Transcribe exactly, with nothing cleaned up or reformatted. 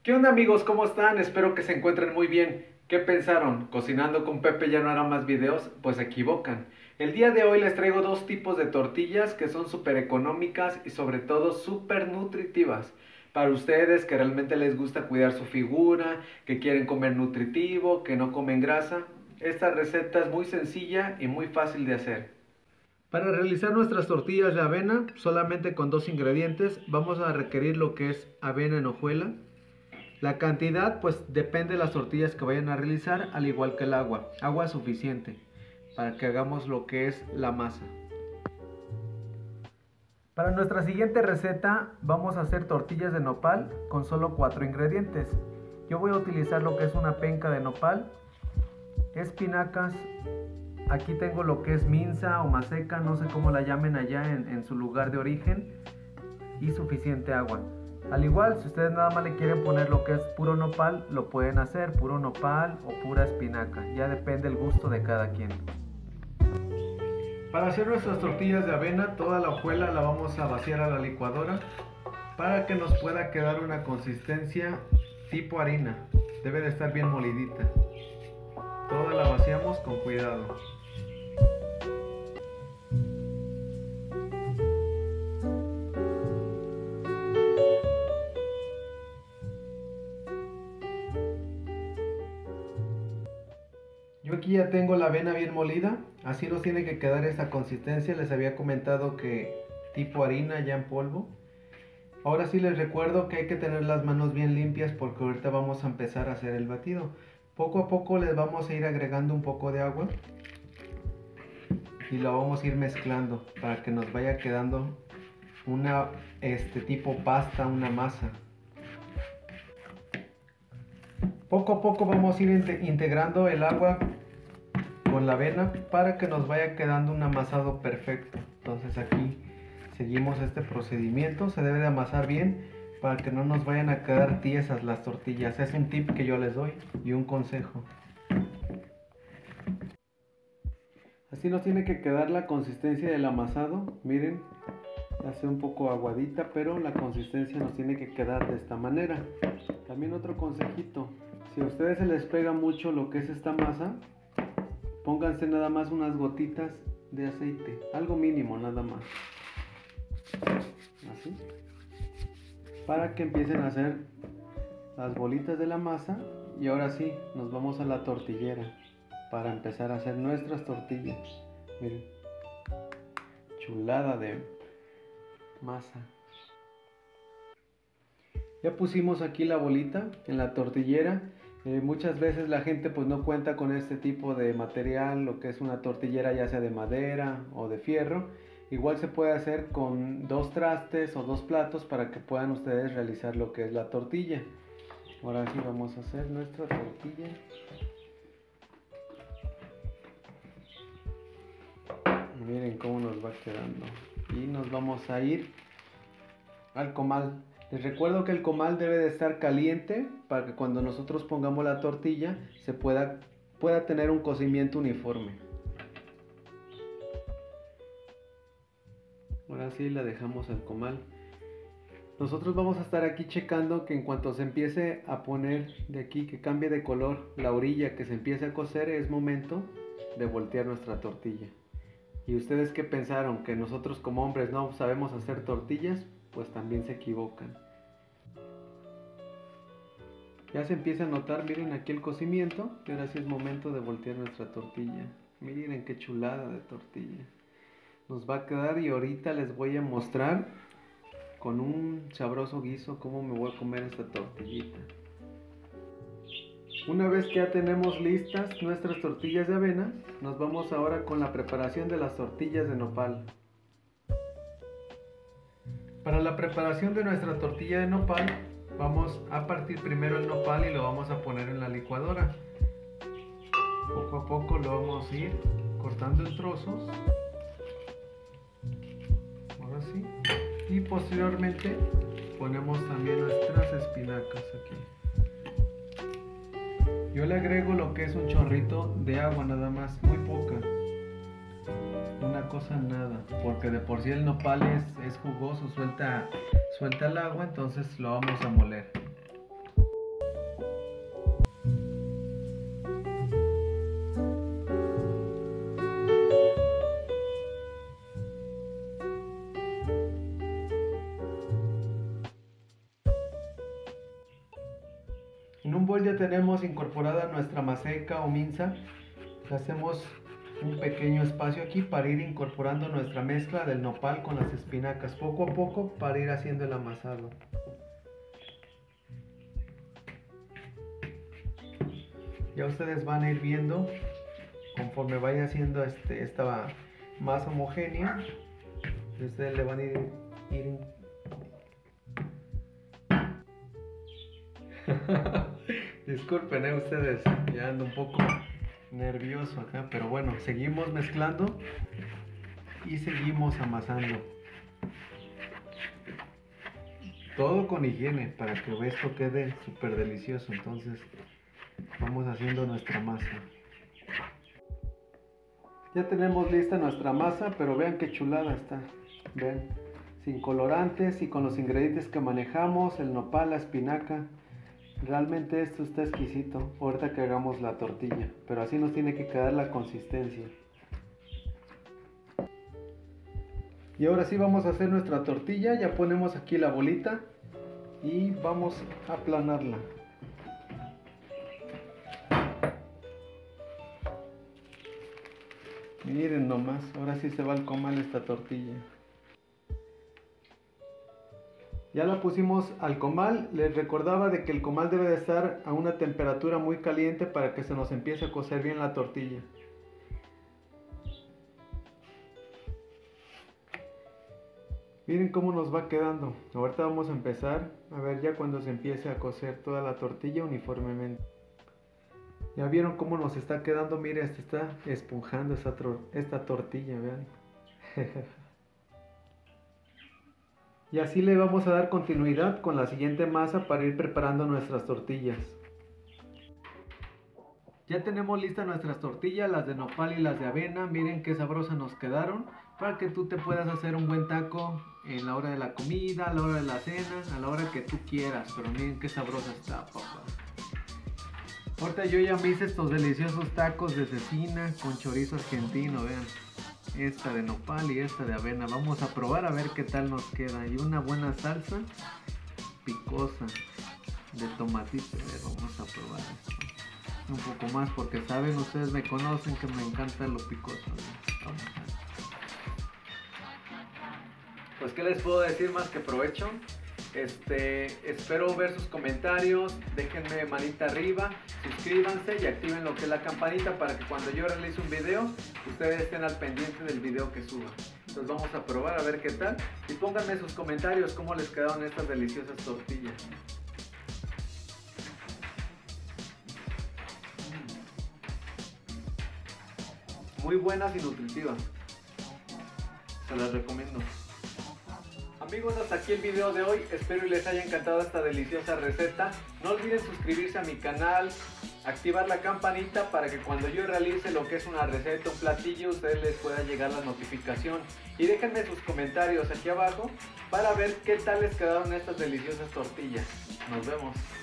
¿Qué onda amigos? ¿Cómo están? Espero que se encuentren muy bien. ¿Qué pensaron? ¿Cocinando con Pepe ya no hará más videos? Pues se equivocan. El día de hoy les traigo dos tipos de tortillas que son súper económicas y sobre todo súper nutritivas. Para ustedes que realmente les gusta cuidar su figura, que quieren comer nutritivo, que no comen grasa, esta receta es muy sencilla y muy fácil de hacer. Para realizar nuestras tortillas de avena, solamente con dos ingredientes, vamos a requerir lo que es avena en hojuela. La cantidad pues depende de las tortillas que vayan a realizar, al igual que el agua. Agua suficiente para que hagamos lo que es la masa. Para nuestra siguiente receta vamos a hacer tortillas de nopal con solo cuatro ingredientes. Yo voy a utilizar lo que es una penca de nopal, espinacas, aquí tengo lo que es minza o maseca, no sé cómo la llamen allá en, en su lugar de origen, y suficiente agua. Al igual, si ustedes nada más le quieren poner lo que es puro nopal, lo pueden hacer, puro nopal o pura espinaca, ya depende el gusto de cada quien. Para hacer nuestras tortillas de avena, toda la hojuela la vamos a vaciar a la licuadora para que nos pueda quedar una consistencia tipo harina. Debe de estar bien molidita. Toda la vaciamos con cuidado. Yo aquí ya tengo la avena bien molida, así nos tiene que quedar esa consistencia. Les había comentado que tipo harina ya en polvo. Ahora sí les recuerdo que hay que tener las manos bien limpias porque ahorita vamos a empezar a hacer el batido. Poco a poco les vamos a ir agregando un poco de agua y lo vamos a ir mezclando para que nos vaya quedando una este tipo pasta, una masa. Poco a poco vamos a ir integrando el agua con la avena para que nos vaya quedando un amasado perfecto. Entonces aquí seguimos este procedimiento, se debe de amasar bien para que no nos vayan a quedar tiesas las tortillas. Es un tip que yo les doy y un consejo. Así nos tiene que quedar la consistencia del amasado, miren, hace un poco aguadita, pero la consistencia nos tiene que quedar de esta manera. También otro consejito, si a ustedes se les pega mucho lo que es esta masa, pónganse nada más unas gotitas de aceite, algo mínimo nada más, así, para que empiecen a hacer las bolitas de la masa. Y ahora sí, nos vamos a la tortillera para empezar a hacer nuestras tortillas. Miren, chulada de masa. Ya pusimos aquí la bolita en la tortillera. Eh, muchas veces la gente pues no cuenta con este tipo de material, lo que es una tortillera ya sea de madera o de fierro. Igual se puede hacer con dos trastes o dos platos para que puedan ustedes realizar lo que es la tortilla. Ahora sí vamos a hacer nuestra tortilla. Miren cómo nos va quedando. Y nos vamos a ir al comal. Les recuerdo que el comal debe de estar caliente para que cuando nosotros pongamos la tortilla se pueda, pueda tener un cocimiento uniforme. Ahora sí la dejamos al comal. Nosotros vamos a estar aquí checando que en cuanto se empiece a poner de aquí, que cambie de color la orilla, que se empiece a cocer, es momento de voltear nuestra tortilla. ¿Y ustedes qué pensaron? ¿Que nosotros como hombres no sabemos hacer tortillas? Pues también se equivocan. Ya se empieza a notar, miren aquí el cocimiento, y ahora sí es momento de voltear nuestra tortilla. Miren qué chulada de tortilla nos va a quedar, y ahorita les voy a mostrar con un sabroso guiso cómo me voy a comer esta tortillita. Una vez que ya tenemos listas nuestras tortillas de avena, nos vamos ahora con la preparación de las tortillas de nopal. Para la preparación de nuestra tortilla de nopal, vamos a partir primero el nopal y lo vamos a poner en la licuadora. Poco a poco lo vamos a ir cortando en trozos. Ahora sí. Y posteriormente ponemos también nuestras espinacas aquí. Yo le agrego lo que es un chorrito de agua nada más, muy poca. Una cosa nada, porque de por sí el nopal es, es jugoso, suelta, suelta el agua, entonces lo vamos a moler. En un bol ya tenemos incorporada nuestra maseca o minza. Hacemos un pequeño espacio aquí para ir incorporando nuestra mezcla del nopal con las espinacas poco a poco para ir haciendo el amasado. Ya ustedes van a ir viendo conforme vaya haciendo este, esta masa homogénea. Ustedes le van a ir, ir... Disculpen eh, ustedes, ya ando un poco nervioso acá, pero bueno, seguimos mezclando y seguimos amasando. Todo con higiene para que esto quede súper delicioso. Entonces vamos haciendo nuestra masa. Ya tenemos lista nuestra masa, pero vean qué chulada está. Ven, sin colorantes y con los ingredientes que manejamos, el nopal, la espinaca. Realmente esto está exquisito. Ahorita que hagamos la tortilla, pero así nos tiene que quedar la consistencia. Y ahora sí vamos a hacer nuestra tortilla. Ya ponemos aquí la bolita y vamos a aplanarla. Miren nomás, ahora sí se va al comal esta tortilla. Ya la pusimos al comal. Les recordaba de que el comal debe de estar a una temperatura muy caliente para que se nos empiece a cocer bien la tortilla. Miren cómo nos va quedando. Ahorita vamos a empezar a ver ya cuando se empiece a cocer toda la tortilla uniformemente. Ya vieron cómo nos está quedando. Miren, se está esponjando esta, esta tortilla, vean. Y así le vamos a dar continuidad con la siguiente masa para ir preparando nuestras tortillas. Ya tenemos listas nuestras tortillas, las de nopal y las de avena. Miren qué sabrosas nos quedaron, para que tú te puedas hacer un buen taco en la hora de la comida, a la hora de la cena, a la hora que tú quieras. Pero miren qué sabrosa está, papá. Ahorita yo ya me hice estos deliciosos tacos de cecina con chorizo argentino, vean. Esta de nopal y esta de avena. Vamos a probar a ver qué tal nos queda. Y una buena salsa picosa de tomatito. Vamos a probar esto un poco más, porque saben, ustedes me conocen que me encanta lo picoso. Vamos a ver. Pues qué les puedo decir más que provecho. Este, espero ver sus comentarios, déjenme manita arriba, suscríbanse y activen lo que es la campanita para que cuando yo realice un video, ustedes estén al pendiente del video que suba. Entonces vamos a probar a ver qué tal y pónganme sus comentarios cómo les quedaron estas deliciosas tortillas. Muy buenas y nutritivas, se las recomiendo. Amigos, hasta aquí el video de hoy. Espero y les haya encantado esta deliciosa receta. No olviden suscribirse a mi canal, activar la campanita para que cuando yo realice lo que es una receta, un platillo, a ustedes les pueda llegar la notificación. Y déjenme sus comentarios aquí abajo para ver qué tal les quedaron estas deliciosas tortillas. Nos vemos.